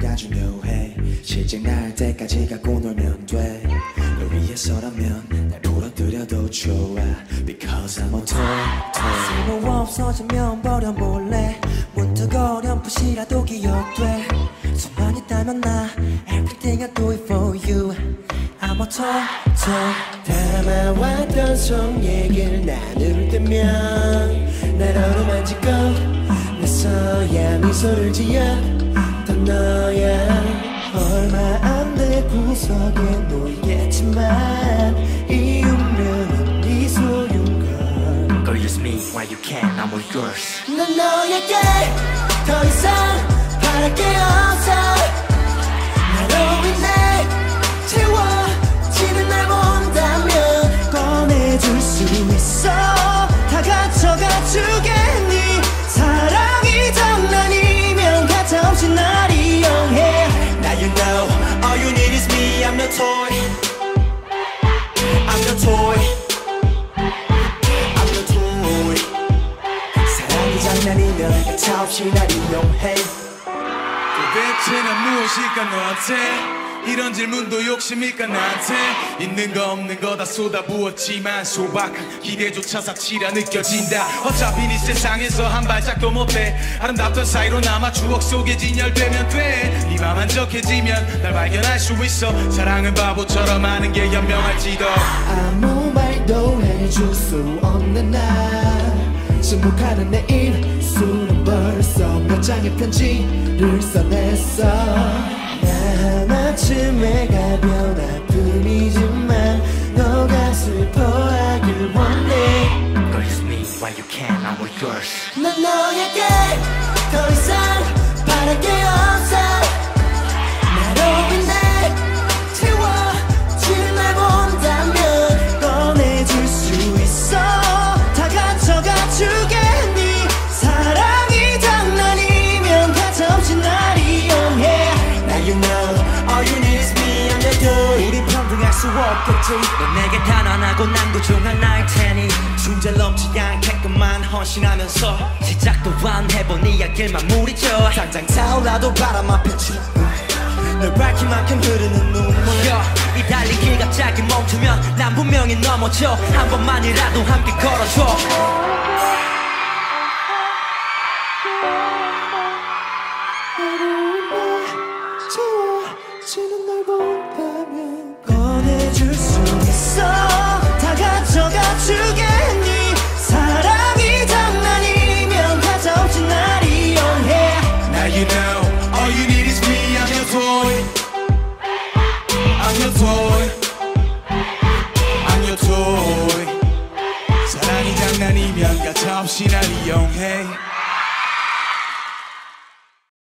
때가 중요해. 실직 날 때까지 갖고 놀면 돼. 널 위해서라면 날 풀어드려도 좋아. Because I'm a toy. 쓸모 없어지면 버려볼래. 문득 어렴풋이라도 기억돼. 손만 있다면 나 Everything I do it for you. I'm a toy. 담아왔던 속 얘기를 나눌 때면 날 어루만지고 나서야 미소를 지었던 너야. 얼마 안 돼 구석에 놓이겠지만 이 운명은 네 소유인걸. Girl, use me while you can, I'm all yours. 난 너에게 더 이상 바랄 게 없어. 나로 인해 채워지는 날 본다면 꺼내줄 수 있어. 다 가져가 주겠니. 사랑이 장난이면 가차없이 날 이용해. Now you know all you need is me. I'm your toy. I'm your toy. I'm your toy. 사랑이 장난이면 가차없이 날 이용해. 도대체 난 무엇일까 너한테. 이런 질문도 욕심일까 나한테. 있는 거 없는 거 다 쏟아부었지만 소박한 기대조차 사치라 느껴진다. 어차피 네 세상에서 한 발짝도 못해. 아름답던 사이로 남아 추억 속에 진열되면 돼. 네 맘 한적해지면 날 발견할 수 있어. 사랑은 바보처럼 하는 게 현명할지도. 아무 말도 해줄 수 없는 날. 침묵하는 내 입술은 벌써 몇 장의 편지를 써냈어. 하나쯤에 가벼운 아픔이지만 너가 슬퍼하길 원해. Girl, use me while you can, I'm all yours. 난 너에게 더 이상 바랄 게 없어. 나로 인해 채워지는 날 본다면 꺼내줄 수 있어. 다 가져가 주겠니. 사랑이 장난이면 가차없이 날 이용해. Now you know all you need is me. I'm your toy. 우린 평등할 수 없겠지. 넌 내게 단언하고 난 고종한 나일 테니 중절 넘지 않게끔만 헌신하면서 시작도 안 해본 이야기를 마무리져. 당장 타올라도 바람 앞에 널 밝힐 만큼 흐르는 눈물. 이 달리기 갑자기 멈추면 난 분명히 넘어져. 한 번만이라도 함께 걸어줘. 채워지는 날 본다면 꺼내줄 수 있어. 다 가져가 주겠니. 사랑이 장난이면 가차없이 날 이용해. Now you know all you need is me. I'm your toy. I'm your toy. I'm your toy. 사랑이 장난이면 가차없이 날 이용해.